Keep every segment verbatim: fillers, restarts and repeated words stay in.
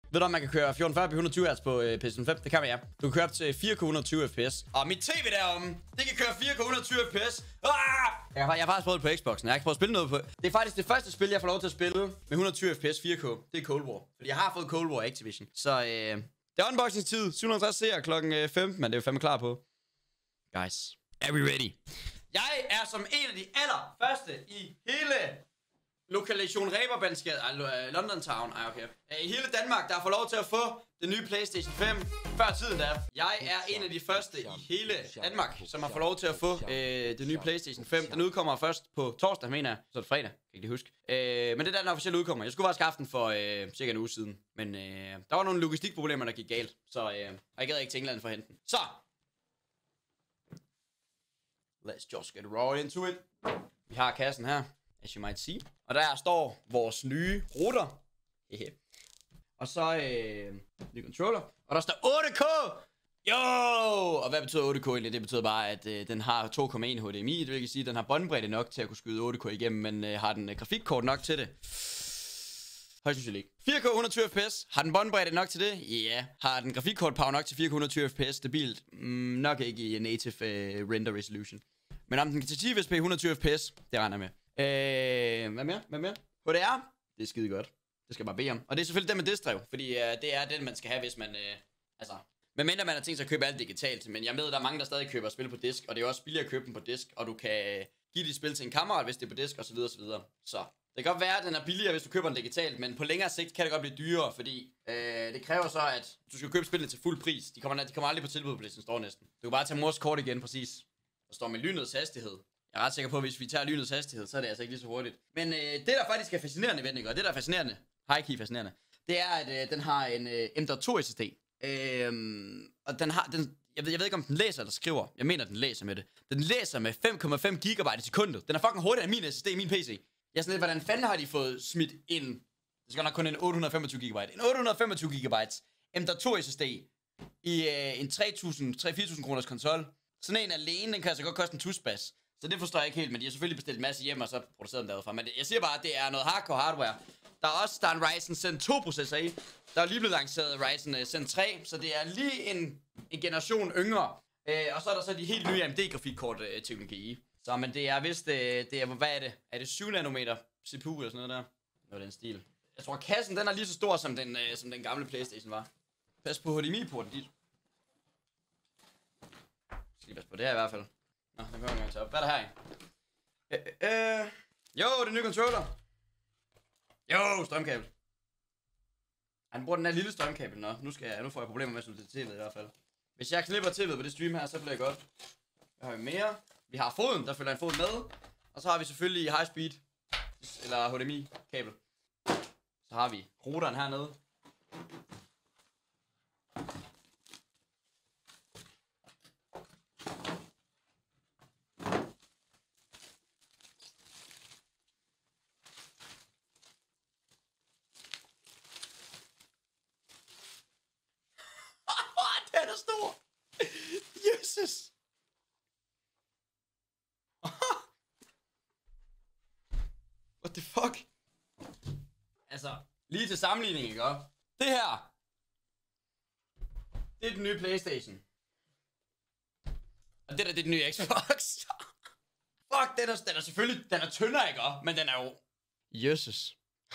Ved du, om man kan køre fjorten fyrre p et hundrede og tyve hertz på øh, PlayStation fem? Det kan man, ja. Du kan køre op til fire K et hundrede og tyve F P S. Og mit tv deromme, det kan køre fire K et hundrede og tyve F P S. Ah! Jeg har, jeg har faktisk prøvet det på Xboxen. Jeg har ikke prøvet at spille noget på. Det er faktisk det første spil, jeg får lov til at spille med et hundrede og tyve F P S fire K. Det er Cold War. Fordi jeg har fået Cold War Activision. Så øh, det er unboxing-tid. syv hundrede og halvtreds seere klokken femten, men det er jo fandme klar på. Guys, are we ready? Jeg er som en af de allerførste i hele lokation Reberbandsgade, uh, London Town, ej okay. Uh, i hele Danmark, der får lov til at få det nye PlayStation fem før tiden der. Jeg er en af de første i hele Danmark, som har fået lov til at få uh, det nye PlayStation fem. Den udkommer først på torsdag, mener jeg. Så er det fredag, kan jeg ikke huske. Uh, men det er der, den officielt udkommer. Jeg skulle faktisk have den for uh, cirka en uge siden. Men uh, der var nogle logistikproblemer, der gik galt. Så uh, jeg gad ikke til England for at hente den. Så! Let's just get right into it. Vi har kassen her, as you might see. Og der står vores nye router. Hehe. Og så øh, ny controller. Og der står otte K! Jo! Og hvad betyder otte K egentlig? Det betyder bare, at øh, den har to komma en H D M I. Det vil sige, at den har båndbredde nok til at kunne skyde otte K igennem. Men øh, har den øh, grafikkort nok til det? Højst sandsynligt ikke. fire K et hundrede og tyve F P S. Har den båndbredde nok til det? Ja. Yeah. Har den grafikkort power nok til fire K et hundrede og tyve F P S stabilt? Mm, nok ikke i native øh, render resolution. Men om den kan til ti et hundrede og tyve F P S, det regner jeg med. Øh, hvad mere? Hvad mere? H D R? Det er skide godt. Det skal jeg bare bede om. Og det er selvfølgelig den med diskdrev, fordi øh, det er den, man skal have, hvis man... Øh, altså... Medmindre man har tænkt sig at købe alt digitalt. Men jeg ved, der er mange, der stadig køber spil på disk. Og det er også billigere at købe dem på disk. Og du kan give dit spil til en kammerat, hvis det er på disk, osv. osv. Så det kan godt være, at den er billigere, hvis du køber den digitalt. Men på længere sigt kan det godt blive dyrere, fordi øh, det kræver så, at du skal købe spillet til fuld pris. De kommer, de kommer aldrig på tilbud på PlayStation Store næsten. Du kan bare tage mors kort igen, præcis. Der står med lynets hastighed. Jeg er ret sikker på, at hvis vi tager lynets hastighed, så er det altså ikke lige så hurtigt. Men øh, det, der faktisk er fascinerende ved den, og det, der er fascinerende, high-key fascinerende, det er, at øh, den har en øh, M dot to S S D. Øhm, og den har, den, jeg, ved, jeg ved ikke, om den læser eller skriver. Jeg mener, den læser med det. Den læser med fem komma fem gigabyte i sekundet. Den er fucking hurtigere end min S S D i min P C. Jeg er sådan lidt, hvordan fanden har de fået smidt ind? Det skal nok kun en otte hundrede og femogtyve gigabyte. En otte hundrede og femogtyve gigabyte M dot to S S D i øh, en tre tusind til fire tusind kroners konsol. Sådan en alene, den kan altså godt koste en tusbas. Så det forstår jeg ikke helt, men de har selvfølgelig bestilt en masse hjem, og så produceret dem derudfra. Men det, jeg siger bare, at det er noget hardcore hardware. Der er også der er en Ryzen Zen to processor i. Der er lige blevet lanceret Ryzen uh, Zen tre, så det er lige en, en generation yngre. Uh, og så er der så de helt nye A M D grafikkort uh, teknologi i. Så men det er vist, uh, det er, hvad er det? Er det syv nanometer C P U eller sådan noget der? Noget den stil. Jeg tror kassen, den er lige så stor som den, uh, som den gamle PlayStation var. Pas på H D M I-porten dit. Skal lige passe på det her i hvert fald. Nå, den kommer jeg til op. Hvad er der her i? Øh, øh, øh. Jo, det er nye controller. Jo, strømkabel. Han bruger den her lille strømkabel. Nå, nu, skal jeg, nu får jeg problemer med at slutte til tv'et i hvert fald. Hvis jeg klipper tv'et på det stream her, så bliver det godt. Hvad har vi mere? Vi har foden, der følger en fod med. Og så har vi selvfølgelig high speed. Eller H D M I-kabel. Så har vi routeren hernede. Den er stor. Jesus. What the fuck? Altså, lige til sammenligning, ikke? Det her, det er den nye PlayStation. Og det der, det er den nye Xbox. Fuck, den er, den er selvfølgelig, den er tyndere, ikke? Men den er jo... Jesus.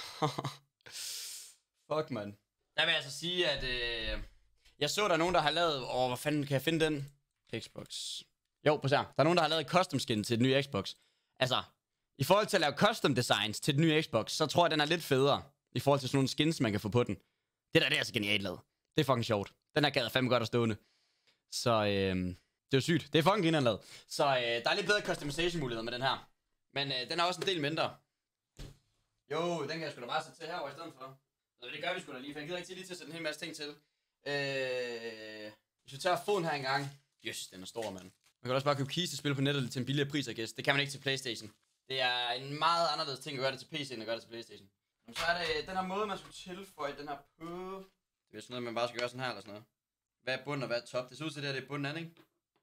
Fuck, man. Jeg vil altså sige, at... Øh... Jeg så, der er nogen, der har lavet... Åh, hvor fanden kan jeg finde den? Xbox. Jo, på her. Der er nogen, der har lavet et custom skin til den nye Xbox. Altså, i forhold til at lave custom designs til den nye Xbox, så tror jeg, den er lidt federe. I forhold til sådan nogle skins, man kan få på den. Det der, det er altså genialt lavet. Det er fucking sjovt. Den her gad fandme godt at stående. Så, øhm... det er jo sygt. Det er fucking genialt lavet. Så, øh, der er lidt bedre customization muligheder med den her. Men øh, den er også en del mindre. Jo, den kan jeg sgu da bare sætte til herovre i stedet for. Så det gør vi sgu da lige, for jeg gider ikke lige til at sætte en hel masse ting til. Øh, hvis vi tager foden her engang. Jøss, den er stor, mand. Man kan også bare købe keys til spil på nettet til en billigere pris, I guess. Det kan man ikke til PlayStation. Det er en meget anderledes ting at gøre det til P C, end at gøre det til PlayStation. Men så er det den her måde, man skulle tilføje den her på. Det er sådan noget, man bare skal gøre sådan her eller sådan noget. Hvad er bunden og hvad er top? Det ser ud til det her, det er bunden anden, ikke?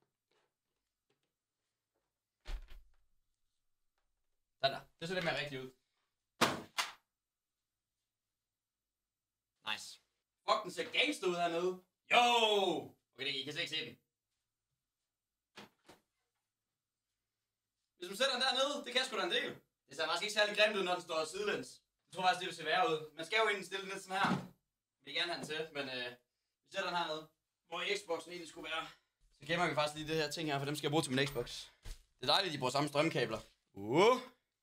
Sådan der. Det ser lidt mere rigtigt ud. Nice. Fuck, den ser gangster ud hernede. Jo! Okay, I kan ikke se den. Hvis man sætter den dernede, det kan sgu da en del. Det ser faktisk ikke særlig grimt ud, når den står sidelæns. Jeg tror faktisk, det vil se værre ud. Man skal jo egentlig stille den lidt sådan her. Jeg vil gerne have den til, men øh, vi sætter den hernede. Hvor Xboxen egentlig skulle være. Så gemmer vi faktisk lige det her ting her, for dem skal jeg bruge til min Xbox. Det er dejligt, at de bruger samme strømkabler. Uh.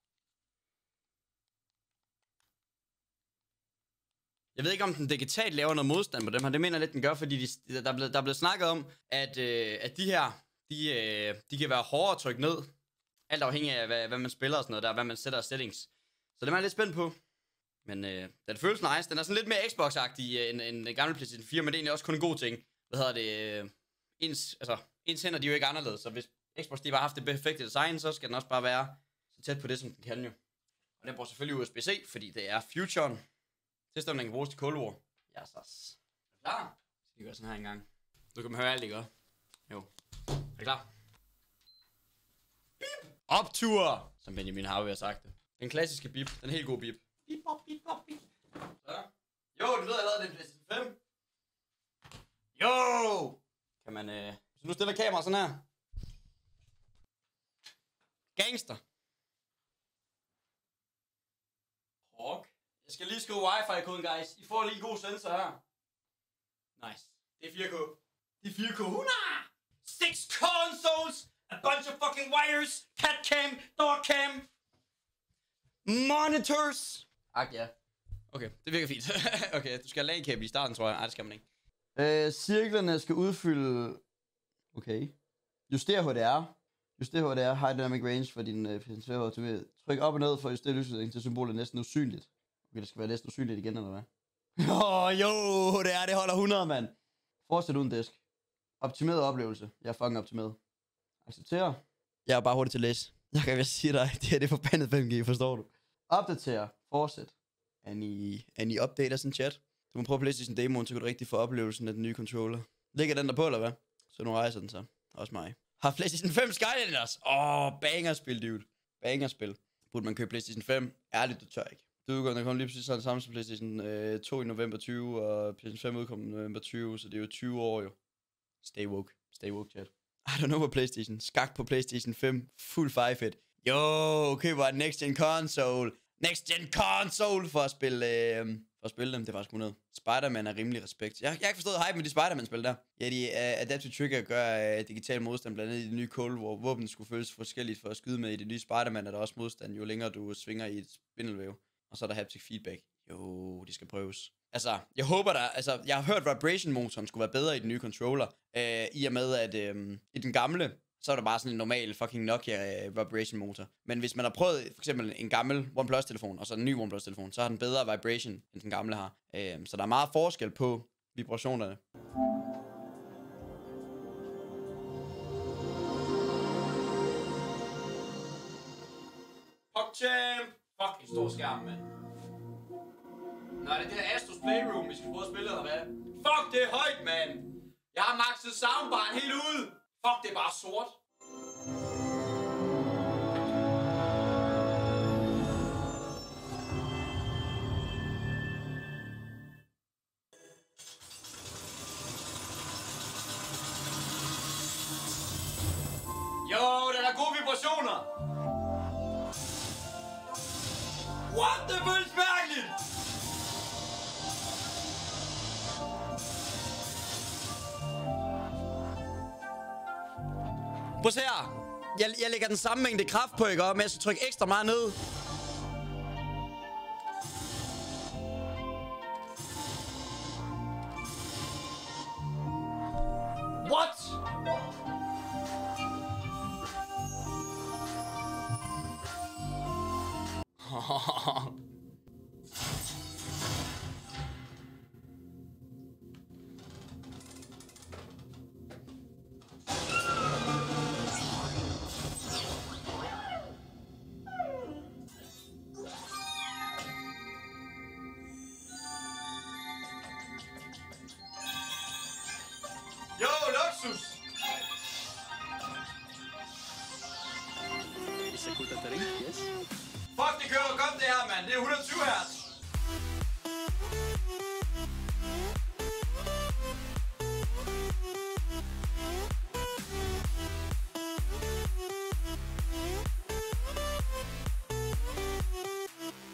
Jeg ved ikke, om den digitalt laver noget modstand på dem her. Det mener jeg lidt, den gør, fordi de, der, er blevet, der er blevet snakket om, at, øh, at de her, de, øh, de kan være hårdere at trykke ned. Alt afhængig af, hvad, hvad man spiller og sådan noget der, hvad man sætter af settings. Så det er jeg lidt spændt på. Men øh, den føles nice. Den er sådan lidt mere Xbox-agtig end, end gamle PlayStation fire, men det er egentlig også kun en god ting. Hvad hedder det? Øh, ens, altså, ens hænder, de er jo ikke anderledes, så hvis Xbox de bare har haft det perfekte design, så skal den også bare være så tæt på det, som den kan jo. Og den bruger selvfølgelig U S B C, fordi det er futuren. Tilstånden kan bruges til Cold War. Ja, så. Er du klar? Skal vi gøre sådan her engang. Nu kan man høre alt, ikke? Jo. Er du klar? Bip! Optur! Som Benjamin Harvey har sagt det. Den klassiske bip. Den helt gode bip. Bip, bop, bip, bop, bip. Så. Jo, du ved allerede, det er PlayStation fem. Jo! Kan man, øh... Så nu stiller kameraet sådan her. Gangster. Hawk. Jeg skal lige skrive wifi-koden, guys. I får lige en god sensor her. Nice. Det er fire K. Det er fire K. Hurra! Six consoles! A bunch of fucking wires! Cat cam! Door cam! Monitors! Ak, ja. Okay, det virker fint. Okay, du skal have LAN-kabel i starten, tror jeg. Nej, det skal man ikke. Øh, cirklerne skal udfylde... Okay. Juster H D R. Juster H D R, High Dynamic Range for din uh, P S fem T V. Tryk op og ned for at justere lysstyrken til symbolet næsten usynligt. Okay, det skal være næsten usynligt igen, eller hvad? Åh, oh, jo, H D R, det holder hundrede, mand. Fortsæt uden disk. Optimeret oplevelse. Jeg er fucking optimeret. Acceptere. Jeg er bare hurtigt til at læse. Jeg kan vel sige dig, det her det er forbandet fem G, forstår du? Opdatere. Fortsæt. Er I, er I updater sådan chat? Du må prøve PlayStation Demoen, så kan du rigtig få oplevelsen af den nye controller. Ligger den der på, eller hvad? Så nu rejser den så. Også mig. Har PlayStation fem Skylanders? Åh, oh, bangerspil, dude. Bangerspil. Burde man købe PlayStation fem? Ærligt, du tør ikke. Det udkom, der kom lige præcis sådan samme som PlayStation øh, to i november tyve, og PlayStation fem udkom i november tyve, så det er jo tyve år jo. Stay woke. Stay woke, chat. I don't know på PlayStation. Skak på PlayStation fem. Fuld five-hit. Jo, køber en next gen console. Next gen console for at spille, øh, for at spille dem. Det er faktisk hundrede. Spider-Man er rimelig respekt. Jeg, jeg har ikke forstået hype med de Spider-Man-spil der. Ja, de uh, Adaptive Trigger gør uh, digital modstand, blandt andet i det nye Cold War. Våben skulle føles forskelligt for at skyde med. I det nye Spider-Man er der også modstand, jo længere du svinger i et spindelvæv. Og så er der haptic feedback. Jo, de skal prøves. Altså, jeg håber der, altså, jeg har hørt vibration-motoren skulle være bedre i den nye controller. Øh, I og med, at øh, i den gamle, så er der bare sådan en normal fucking Nokia øh, vibration-motor. Men hvis man har prøvet for eksempel en gammel OnePlus-telefon, og så en ny OnePlus-telefon, så har den bedre vibration, end den gamle har. Øh, så der er meget forskel på vibrationerne. PogChamp! Fuck, en stor skærm, mand. Nej, det er det der Astros Playroom, vi skal prøve at spille, eller hvad? Fuck, det er højt, mand! Jeg har maxet soundbaren helt ud! Fuck, det er bare sort. Jo, der er gode vibrationer! What the føles mærkeligt! Prøv at se her. Jeg, jeg lægger den samme mængde kraft på, ikke? Men jeg skal trykke ekstra meget ned. What? Yo, Luxus! Yes. Fuck, det kører godt det her, mand. Det er et hundrede og tyve hertz.